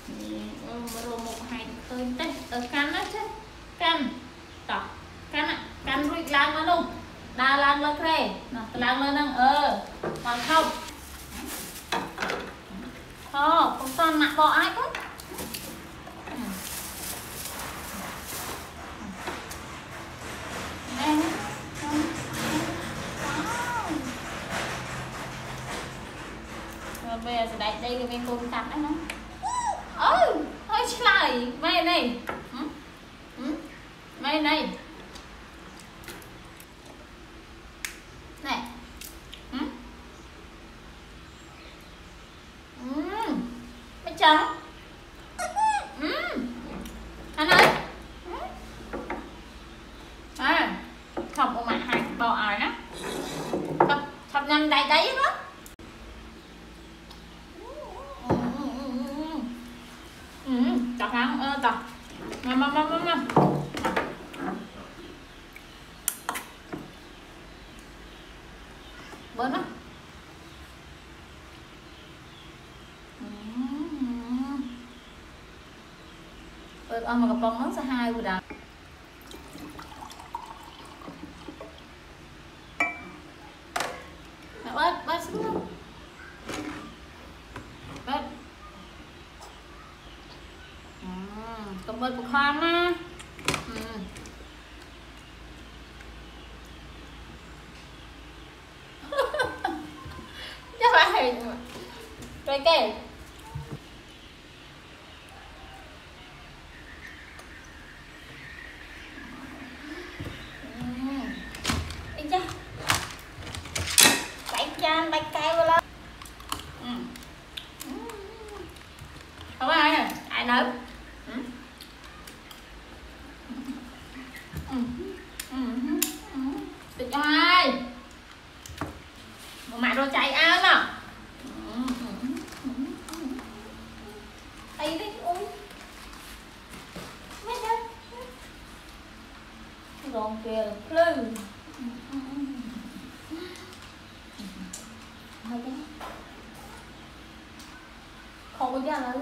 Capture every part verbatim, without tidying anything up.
rồi một hai khơi tết ở căn á chứ căn tỏ căn căn rụi lang nó luôn đa lang lên kề nó lang lên năng ờ còn không ờ không toàn mặt bỏ ai có bây giờ sẽ đặt đây cái bên côn cặp đấy nó ôi thôi trời mày này ừ? Ừ? Mày này này ừ? Ừ. Mày chờ ừ. Anh ơi ừ. À không có mặt hai bò ỏi đó không không nhầm đầy đấy đó chọc hắn ơ chọc mà mà mà mà bớt nó bớt ông mà gặp bông nó sẽ hai vừa đằng bớt bớt xuống bớt cầm bớt của con á chắc phải rồi kệ đi cha bánh chan bánh cay vào lên không ai à ai nấu được ai mẹ rồi chạy ăn à đây đấy ui mấy đây còn kìa lư không có ra lại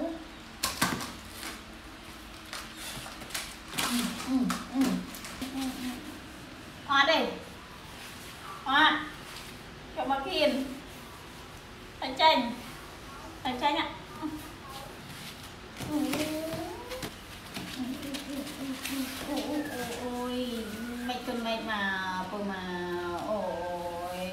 hoa đi hoa cho mà kiên thành tranh thành tranh ạ ôi mày cần mày mà cô mà ôi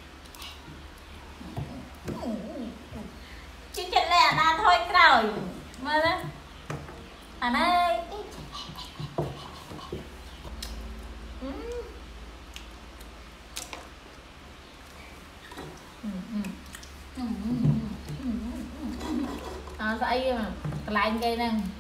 chứ chân lẹ đã thôi rồi mà đó anh ơi à, vậy mà lại cây nè